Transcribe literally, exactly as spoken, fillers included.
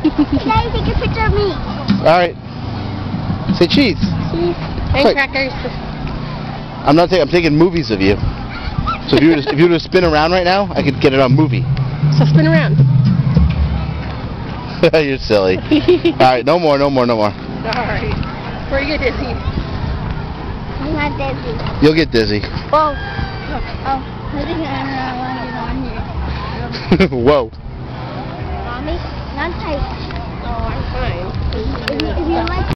Daddy, take a picture of me. Alright. Say cheese. Cheese. And Wait. crackers. I'm not taking. I'm taking movies of you. So if you were to, if you were to spin around right now, I could get it on movie. So spin around. You're silly. Alright, no more, no more, no more. Alright. Before you get dizzy. I'm not dizzy. You'll get dizzy. Oh. Oh. I think I don't know what is on here. Whoa. Mommy, not tight. Oh, I'm fine. If you, if you like